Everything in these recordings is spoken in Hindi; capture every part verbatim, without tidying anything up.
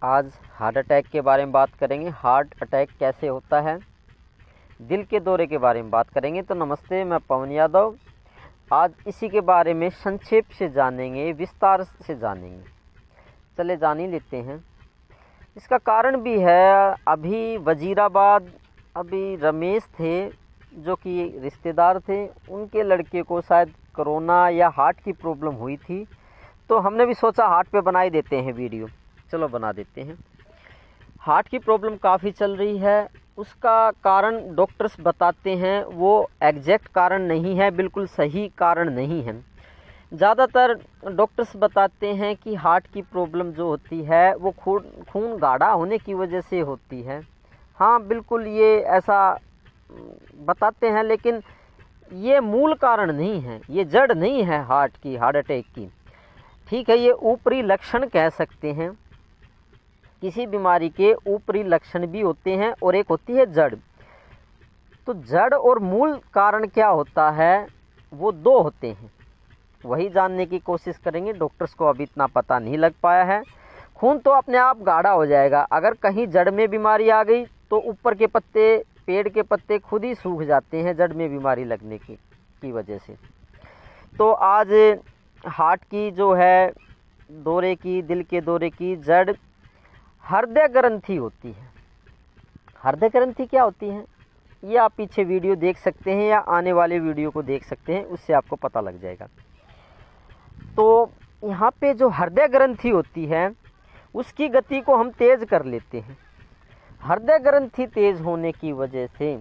आज हार्ट अटैक के बारे में बात करेंगे। हार्ट अटैक कैसे होता है, दिल के दौरे के बारे में बात करेंगे। तो नमस्ते, मैं पवन यादव। आज इसी के बारे में संक्षेप से जानेंगे, विस्तार से जानेंगे। चले जान ही लेते हैं। इसका कारण भी है, अभी वजीराबाद अभी रमेश थे जो कि रिश्तेदार थे, उनके लड़के को शायद कोरोना या हार्ट की प्रॉब्लम हुई थी। तो हमने भी सोचा हार्ट पे बना ही देते हैं वीडियो। चलो बना देते हैं। हार्ट की प्रॉब्लम काफ़ी चल रही है। उसका कारण डॉक्टर्स बताते हैं वो एग्जैक्ट कारण नहीं है, बिल्कुल सही कारण नहीं है। ज़्यादातर डॉक्टर्स बताते हैं कि हार्ट की प्रॉब्लम जो होती है वो खून खून गाढ़ा होने की वजह से होती है। हाँ, बिल्कुल ये ऐसा बताते हैं, लेकिन ये मूल कारण नहीं है, ये जड़ नहीं है हार्ट की, हार्ट अटैक की। ठीक है, ये ऊपरी लक्षण कह सकते हैं। किसी बीमारी के ऊपरी लक्षण भी होते हैं और एक होती है जड़। तो जड़ और मूल कारण क्या होता है, वो दो होते हैं। वही जानने की कोशिश करेंगे। डॉक्टर्स को अभी इतना पता नहीं लग पाया है। खून तो अपने आप गाढ़ा हो जाएगा। अगर कहीं जड़ में बीमारी आ गई तो ऊपर के पत्ते, पेड़ के पत्ते खुद ही सूख जाते हैं जड़ में बीमारी लगने की की वजह से। तो आज हार्ट की जो है दौरे की, दिल के दौरे की जड़ हृदय ग्रंथि होती है। हृदय ग्रंथि क्या होती है, ये आप पीछे वीडियो देख सकते हैं या आने वाले वीडियो को देख सकते हैं, उससे आपको पता लग जाएगा। तो यहाँ पे जो हृदय ग्रंथि होती है उसकी गति को हम तेज कर लेते हैं। हृदय ग्रंथि तेज होने की वजह से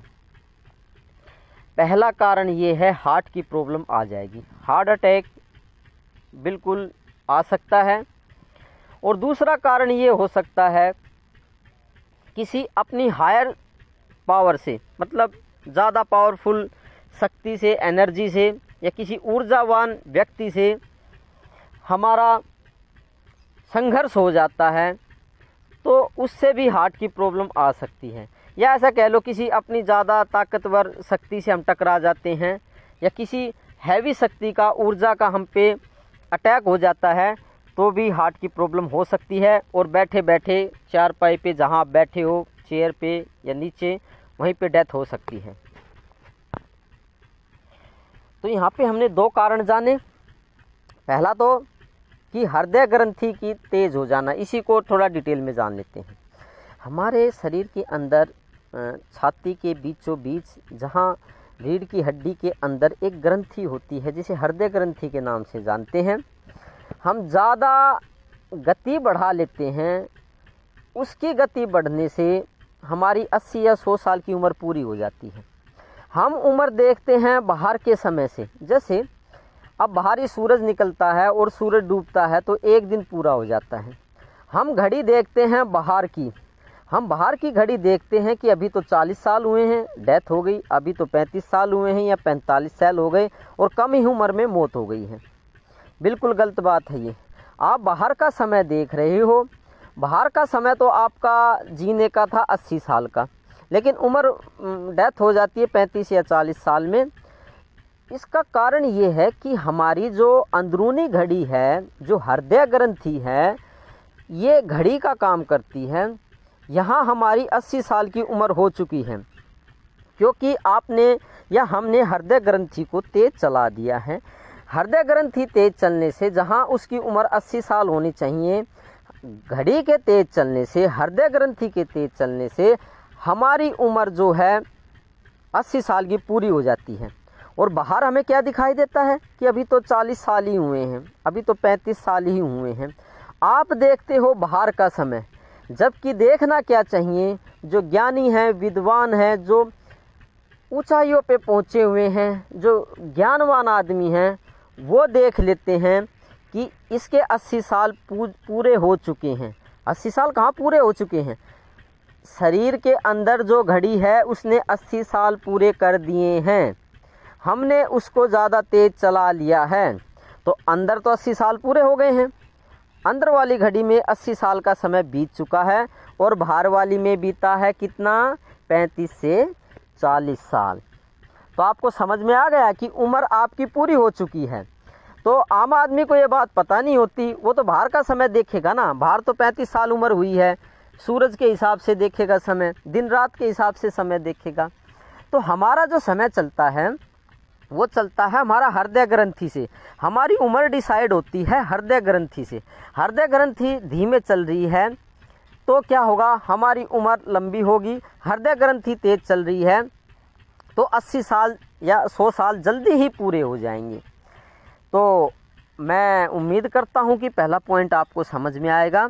पहला कारण ये है, हार्ट की प्रॉब्लम आ जाएगी, हार्ट अटैक बिल्कुल आ सकता है। और दूसरा कारण ये हो सकता है, किसी अपनी हायर पावर से, मतलब ज़्यादा पावरफुल शक्ति से, एनर्जी से, या किसी ऊर्जावान व्यक्ति से हमारा संघर्ष हो जाता है, तो उससे भी हार्ट की प्रॉब्लम आ सकती है। या ऐसा कह लो, किसी अपनी ज़्यादा ताकतवर शक्ति से हम टकरा जाते हैं, या किसी हैवी शक्ति का, ऊर्जा का हम पे अटैक हो जाता है, तो भी हार्ट की प्रॉब्लम हो सकती है। और बैठे बैठे चारपाई पे, जहाँ आप बैठे हो, चेयर पे या नीचे, वहीं पे डेथ हो सकती है। तो यहाँ पे हमने दो कारण जाने। पहला तो कि हृदय ग्रंथि की तेज हो जाना, इसी को थोड़ा डिटेल में जान लेते हैं। हमारे शरीर के अंदर छाती के बीचों बीच, जहाँ रीढ़ की हड्डी के अंदर एक ग्रंथि होती है, जिसे हृदय ग्रंथि के नाम से जानते हैं। हम ज़्यादा गति बढ़ा लेते हैं, उसकी गति बढ़ने से हमारी अस्सी या सौ साल की उम्र पूरी हो जाती है। हम उम्र देखते हैं बाहर के समय से, जैसे अब बाहरी सूरज निकलता है और सूरज डूबता है तो एक दिन पूरा हो जाता है। हम घड़ी देखते हैं बाहर की, हम बाहर की घड़ी देखते हैं कि अभी तो चालीस साल हुए हैं, डेथ हो गई, अभी तो पैंतीस साल हुए हैं या पैंतालीस साल हो गए और कम ही उम्र में मौत हो गई है। बिल्कुल गलत बात है ये। आप बाहर का समय देख रहे हो, बाहर का समय तो आपका जीने का था अस्सी साल का, लेकिन उम्र डेथ हो जाती है पैंतीस या चालीस साल में। इसका कारण ये है कि हमारी जो अंदरूनी घड़ी है, जो हृदय ग्रंथि है, ये घड़ी का काम करती है। यहाँ हमारी अस्सी साल की उम्र हो चुकी है, क्योंकि आपने या हमने हृदय ग्रंथि को तेज चला दिया है। हृदय ग्रंथि तेज चलने से, जहाँ उसकी उम्र अस्सी साल होनी चाहिए, घड़ी के तेज चलने से, हृदय ग्रंथि के तेज चलने से हमारी उम्र जो है अस्सी साल की पूरी हो जाती है। और बाहर हमें क्या दिखाई देता है कि अभी तो चालीस साल ही हुए हैं, अभी तो पैंतीस साल ही हुए हैं। आप देखते हो बाहर का समय, जबकि देखना क्या चाहिए, जो ज्ञानी हैं, विद्वान हैं, जो ऊंचाइयों पे पहुँचे हुए हैं, जो ज्ञानवान आदमी हैं, वो देख लेते हैं कि इसके अस्सी साल पूरे हो चुके हैं। अस्सी साल कहाँ पूरे हो चुके हैं, शरीर के अंदर जो घड़ी है उसने अस्सी साल पूरे कर दिए हैं। हमने उसको ज़्यादा तेज चला लिया है, तो अंदर तो अस्सी साल पूरे हो गए हैं। अंदर वाली घड़ी में अस्सी साल का समय बीत चुका है और बाहर वाली में बीता है कितना, पैंतीस से चालीस साल। तो आपको समझ में आ गया कि उम्र आपकी पूरी हो चुकी है। तो आम आदमी को ये बात पता नहीं होती, वो तो बाहर का समय देखेगा ना। बाहर तो पैंतीस साल उम्र हुई है, सूरज के हिसाब से देखेगा समय, दिन रात के हिसाब से समय देखेगा। तो हमारा जो समय चलता है वो चलता है हमारा हृदय ग्रंथि से। हमारी उम्र डिसाइड होती है हृदय ग्रंथि से। हृदय ग्रंथि धीमे चल रही है तो क्या होगा, हमारी उम्र लंबी होगी। हृदय ग्रंथि तेज चल रही है तो अस्सी साल या सौ साल जल्दी ही पूरे हो जाएंगे। तो मैं उम्मीद करता हूं कि पहला पॉइंट आपको समझ में आएगा।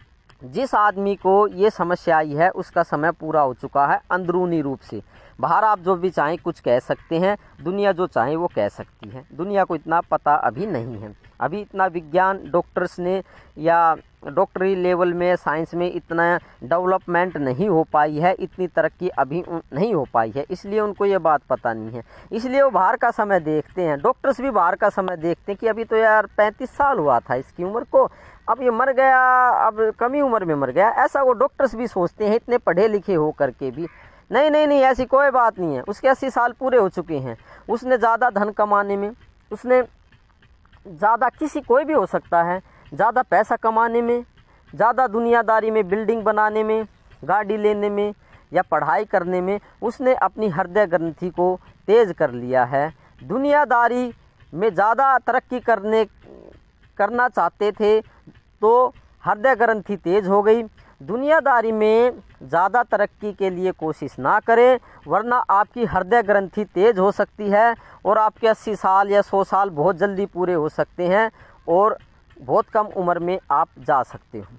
जिस आदमी को ये समस्या आई है उसका समय पूरा हो चुका है अंदरूनी रूप से। बाहर आप जो भी चाहें कुछ कह सकते हैं, दुनिया जो चाहे वो कह सकती है। दुनिया को इतना पता अभी नहीं है, अभी इतना विज्ञान डॉक्टर्स ने या डॉक्टरी लेवल में साइंस में इतना डेवलपमेंट नहीं हो पाई है, इतनी तरक्की अभी नहीं हो पाई है, इसलिए उनको ये बात पता नहीं है। इसलिए वो बाहर का समय देखते हैं, डॉक्टर्स भी बाहर का समय देखते हैं कि अभी तो यार पैंतीस साल हुआ था इसकी उम्र को, अब ये मर गया, अब कमी उम्र में मर गया, ऐसा वो डॉक्टर्स भी सोचते हैं, इतने पढ़े लिखे हो करके भी। नहीं नहीं नहीं, ऐसी कोई बात नहीं है। उसके अस्सी साल पूरे हो चुके हैं, उसने ज़्यादा धन कमाने में, उसने ज़्यादा, किसी कोई भी हो सकता है, ज़्यादा पैसा कमाने में, ज़्यादा दुनियादारी में, बिल्डिंग बनाने में, गाड़ी लेने में या पढ़ाई करने में उसने अपनी हृदय ग्रंथि को तेज़ कर लिया है। दुनियादारी में ज़्यादा तरक्की करने करना चाहते थे तो हृदय ग्रंथि तेज हो गई। दुनियादारी में ज़्यादा तरक्की के लिए कोशिश ना करें, वरना आपकी हृदय ग्रंथि तेज हो सकती है और आपके अस्सी साल या सौ साल बहुत जल्दी पूरे हो सकते हैं और बहुत कम उम्र में आप जा सकते हो।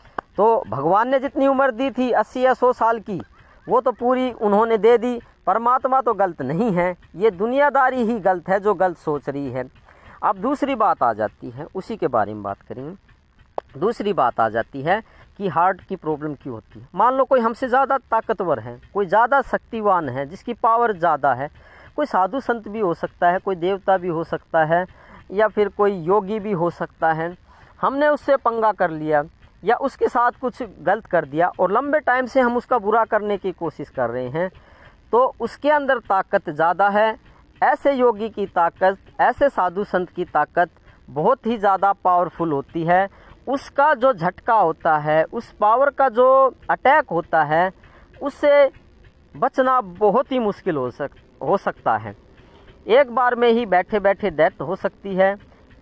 तो भगवान ने जितनी उम्र दी थी अस्सी या सौ साल की, वो तो पूरी उन्होंने दे दी। परमात्मा तो गलत नहीं है, ये दुनियादारी ही गलत है जो गलत सोच रही है। अब दूसरी बात आ जाती है, उसी के बारे में बात करेंगे। दूसरी बात आ जाती है कि हार्ट की प्रॉब्लम क्यों होती है। मान लो कोई हमसे ज़्यादा ताकतवर है, कोई ज़्यादा शक्तिवान है, जिसकी पावर ज़्यादा है, कोई साधु संत भी हो सकता है, कोई देवता भी हो सकता है, या फिर कोई योगी भी हो सकता है। हमने उससे पंगा कर लिया या उसके साथ कुछ गलत कर दिया और लंबे टाइम से हम उसका बुरा करने की कोशिश कर रहे हैं, तो उसके अंदर ताकत ज़्यादा है। ऐसे योगी की ताकत, ऐसे साधु संत की ताकत बहुत ही ज़्यादा पावरफुल होती है। उसका जो झटका होता है, उस पावर का जो अटैक होता है, उससे बचना बहुत ही मुश्किल हो सक हो सकता है। एक बार में ही बैठे बैठे डेथ हो सकती है,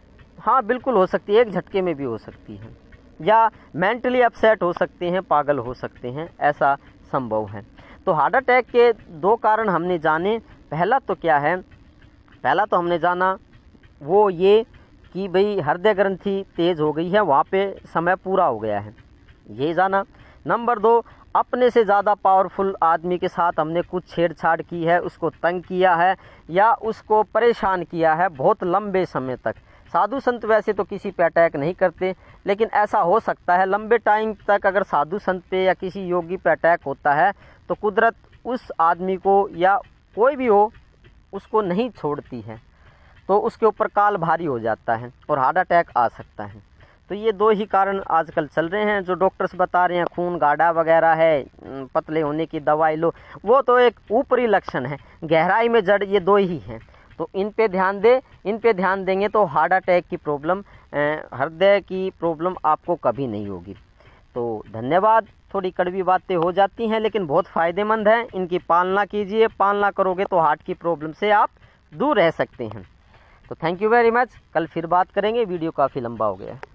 हाँ बिल्कुल हो सकती है, एक झटके में भी हो सकती है, या मेंटली अपसेट हो सकते हैं, पागल हो सकते हैं, ऐसा संभव है। तो हार्ट अटैक के दो कारण हमने जाने। पहला तो क्या है, पहला तो हमने जाना वो ये कि भाई हृदय ग्रंथि तेज हो गई है, वहाँ पे समय पूरा हो गया है, ये जाना। नंबर दो, अपने से ज़्यादा पावरफुल आदमी के साथ हमने कुछ छेड़छाड़ की है, उसको तंग किया है या उसको परेशान किया है बहुत लंबे समय तक। साधु संत वैसे तो किसी पे अटैक नहीं करते, लेकिन ऐसा हो सकता है लंबे टाइम तक अगर साधु संत पे या किसी योगी पे अटैक होता है तो कुदरत उस आदमी को या कोई भी हो उसको नहीं छोड़ती है, तो उसके ऊपर काल भारी हो जाता है और हार्ट अटैक आ सकता है। तो ये दो ही कारण आजकल चल रहे हैं जो डॉक्टर्स बता रहे हैं। खून गाढ़ा वगैरह है, पतले होने की दवाई लो, वो तो एक ऊपरी लक्षण है, गहराई में जड़ ये दो ही हैं। तो इन पे ध्यान दे, इन पे ध्यान देंगे तो हार्ट अटैक की प्रॉब्लम, हृदय की प्रॉब्लम आपको कभी नहीं होगी। तो धन्यवाद। थोड़ी कड़वी बातें हो जाती हैं लेकिन बहुत फ़ायदेमंद हैं, इनकी पालना कीजिए। पालना करोगे तो हार्ट की प्रॉब्लम से आप दूर रह सकते हैं। तो थैंक यू वेरी मच। कल फिर बात करेंगे, वीडियो काफ़ी लंबा हो गया है।